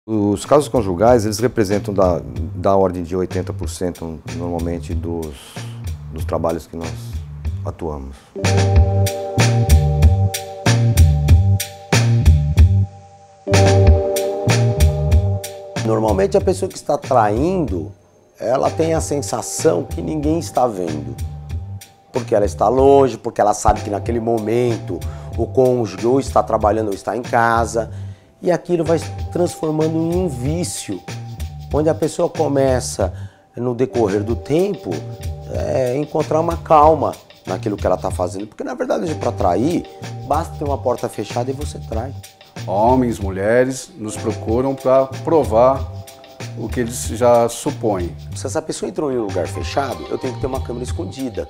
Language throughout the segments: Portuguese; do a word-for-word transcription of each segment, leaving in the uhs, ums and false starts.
Os casos conjugais, eles representam da, da ordem de oitenta por cento normalmente dos, dos trabalhos que nós atuamos. Normalmente a pessoa que está traindo, ela tem a sensação que ninguém está vendo. Porque ela está longe, porque ela sabe que naquele momento o cônjuge ou está trabalhando ou está em casa. E aquilo vai se transformando em um vício, onde a pessoa começa, no decorrer do tempo, é, encontrar uma calma naquilo que ela está fazendo. Porque na verdade, para trair, basta ter uma porta fechada e você trai. Homens, mulheres, nos procuram para provar o que eles já supõem. Se essa pessoa entrou em um lugar fechado, eu tenho que ter uma câmera escondida.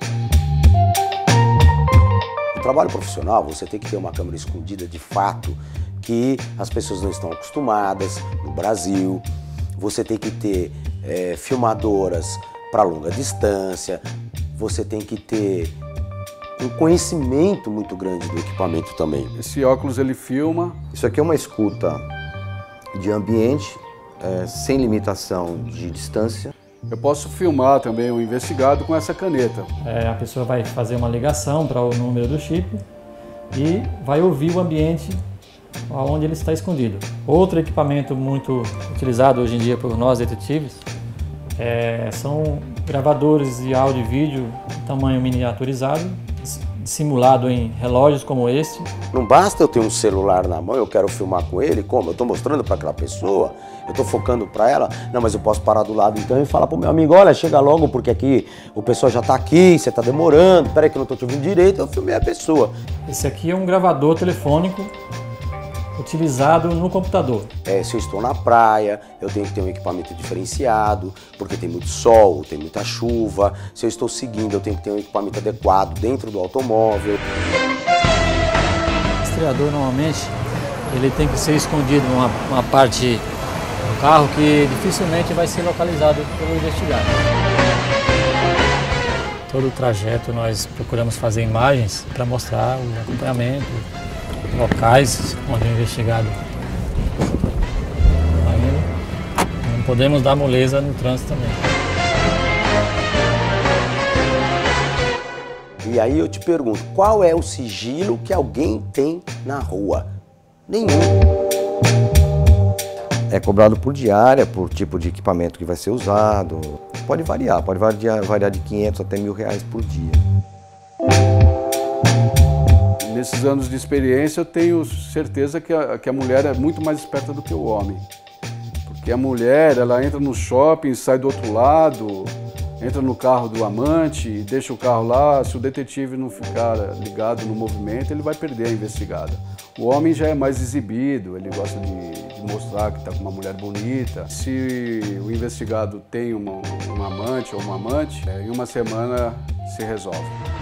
No trabalho profissional, você tem que ter uma câmera escondida de fato, que as pessoas não estão acostumadas no Brasil. Você tem que ter é, filmadoras para longa distância. Você tem que ter um conhecimento muito grande do equipamento também. Esse óculos ele filma. Isso aqui é uma escuta de ambiente, é, sem limitação de distância. Eu posso filmar também o investigado com essa caneta. É, a pessoa vai fazer uma ligação para o número do chip e vai ouvir o ambiente onde ele está escondido. Outro equipamento muito utilizado hoje em dia por nós detetives é, são gravadores de áudio e vídeo em tamanho miniaturizado, simulado em relógios como este. Não basta eu ter um celular na mão, eu quero filmar com ele, como? Eu estou mostrando para aquela pessoa, eu estou focando para ela, não, mas eu posso parar do lado então e falar para o meu amigo, olha, chega logo porque aqui o pessoal já está aqui, você está demorando, peraí que eu não estou te ouvindo direito, eu filmei a pessoa. Esse aqui é um gravador telefônico utilizado no computador. É, se eu estou na praia, eu tenho que ter um equipamento diferenciado, porque tem muito sol, tem muita chuva. Se eu estou seguindo, eu tenho que ter um equipamento adequado dentro do automóvel. O rastreador, normalmente, ele tem que ser escondido numa uma parte do carro que dificilmente vai ser localizado pelo investigado. Todo o trajeto nós procuramos fazer imagens para mostrar o acompanhamento, locais onde o investigado está indo. Não podemos dar moleza no trânsito também. E aí eu te pergunto, qual é o sigilo que alguém tem na rua? Nenhum. É cobrado por diária, por tipo de equipamento que vai ser usado. Pode variar, pode variar, variar de quinhentos até mil reais por dia. Nesses anos de experiência, eu tenho certeza que a, que a mulher é muito mais esperta do que o homem. Porque a mulher, ela entra no shopping, sai do outro lado, entra no carro do amante, deixa o carro lá. Se o detetive não ficar ligado no movimento, ele vai perder a investigada. O homem já é mais exibido, ele gosta de, de mostrar que está com uma mulher bonita. Se o investigado tem uma, um amante ou uma amante, em uma semana se resolve.